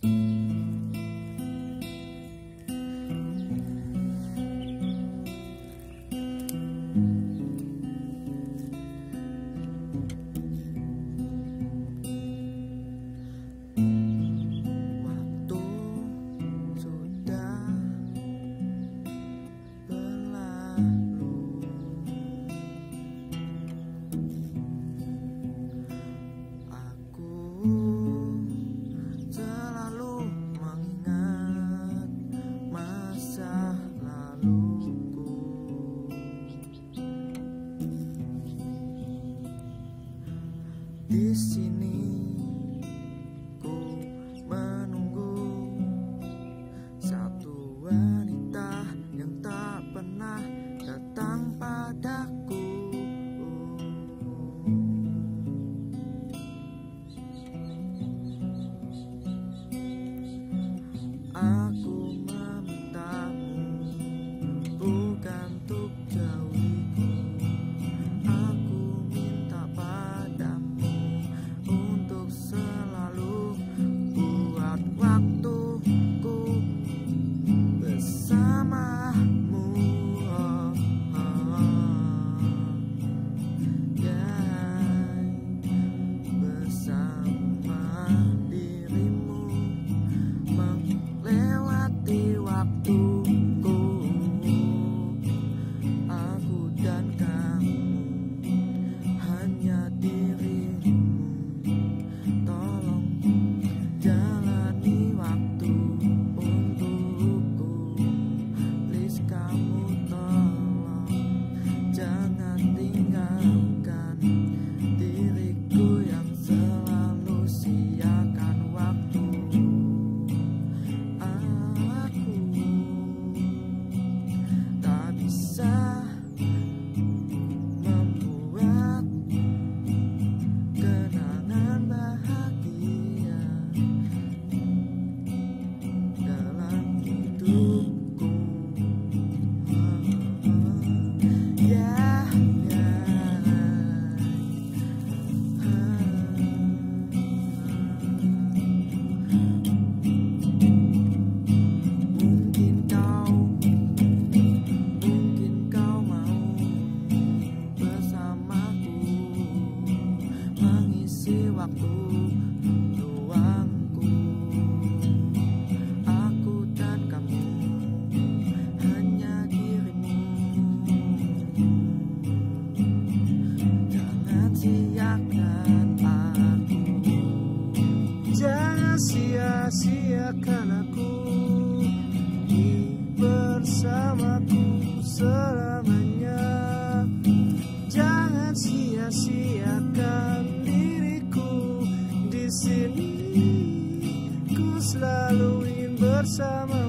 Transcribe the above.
Selalu mengingat masa laluku. Di sini ku menunggu satu wanita yang tak pernah datang padaku. Aku memintamu bukan untuk jauhiku. Aku minta padamu untuk selalu buat waktuku bersamamu. Bersama dirimu melewati waktuku. Aku dan kamu, hanya dirimu. Tolong jalani waktu untukku. Please kamu tolong jangan tinggalkan diriku yang selalu siakan waktu. Tak bisa membuat kenangan bahagia dalam hidupku. Mungkin kau mau bersamaku mengisi waktu luangku. Aku dan kamu, hanya dirimu. Jangan siakan aku. Jangan sia-siakan aku. Bersamaku selamanya. Jangan sia-siakan diriku di sini. Ku selalu ingin bersama.